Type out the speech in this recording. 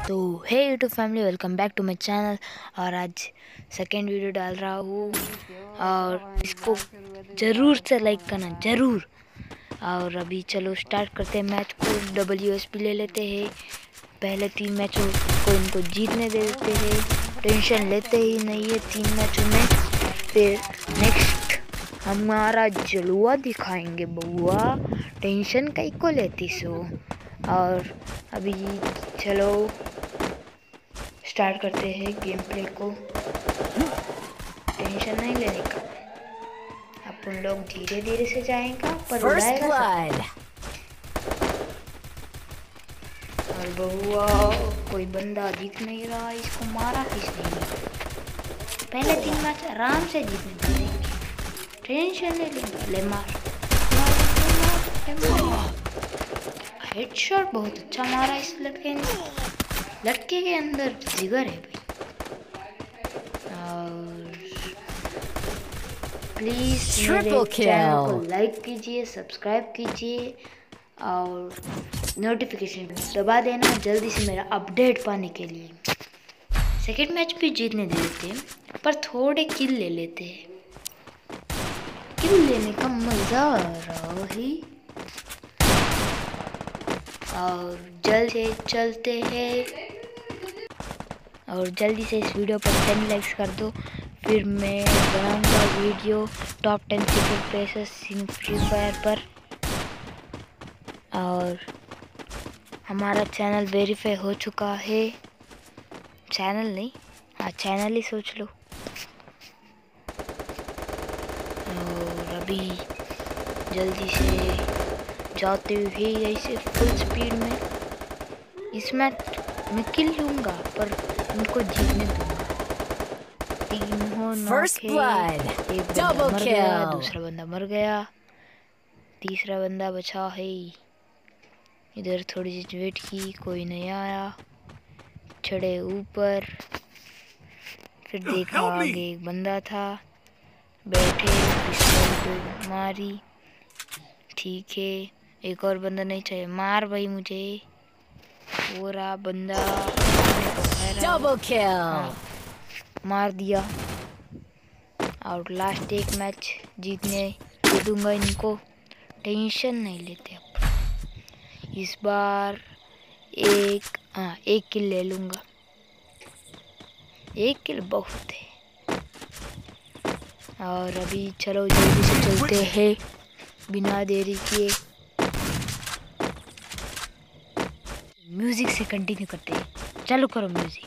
तो hey YouTube family, welcome back to my channel. और आज सेकेंड वीडियो डाल रहा हूँ और इसको ज़रूर से लाइक करना ज़रूर। और अभी चलो स्टार्ट करते हैं मैच को। WSP ले लेते हैं। पहले 3 मैचों को इनको जीतने दे देते हैं। टेंशन लेते ही नहीं है 3 मैचों में। फिर नेक्स्ट हमारा जलवा दिखाएंगे बउआ, टेंशन कई को लेती सो। और अभी चलो स्टार्ट करते हैं गेम प्ले को। टेंशन नहीं लेने का, अपन लोग धीरे धीरे से जाएगा पर उड़ाएगा सब। और बहुआ कोई बंदा दिख नहीं रहा, इसको मारा किसने। पहले 3 मैच आराम से जीतने देंगे, टेंशन नहीं लेंगे। ले मार, हेडशॉट बहुत अच्छा मारा इस लड़के ने। लड़के के अंदर जिगर है भाई। और प्लीज मेरे चैनल को लाइक कीजिए, सब्सक्राइब कीजिए और नोटिफिकेशन दबा देना जल्दी से मेरा अपडेट पाने के लिए। सेकेंड मैच भी जीतने दे देते हैं पर थोड़े किल ले लेते हैं। किल लेने का मजा आ रहा है। और जल्द से चलते हैं और जल्दी से इस वीडियो पर 10 लाइक्स कर दो। फिर मैं बनाऊंगा video top 10 secret places in Free Fire पर। और हमारा चैनल वेरीफाई हो चुका है। चैनल नहीं, हाँ चैनल ही सोच लो। और अभी जल्दी से जाते हुए ऐसे फुल स्पीड में इस मैच में किल लूँगा पर इनको जीतने दूंगा। 3 हो नॉक है, एक बंदा मर गया, दूसरा बंदा मर गया, तीसरा बंदा बचा है। इधर थोड़ी सी वेट की, कोई नहीं आया। चढ़े ऊपर, फिर देखा आगे एक बंदा था, बैठे पिस्तौल को मारी। ठीक है, एक और बंदा नहीं चाहिए, मार भाई मुझे। वो रहा बंदा, डबल किल, मार दिया। और लास्ट एक मैच जीतने दे दूंगा इनको, टेंशन नहीं लेते अब। इस बार एक किल ले लूंगा। 1 किल बहुत है। और अभी चलो जल्दी से चलते हैं बिना देरी किए। म्यूजिक से कंटिन्यू करते हैं, चालू करो म्यूजिक।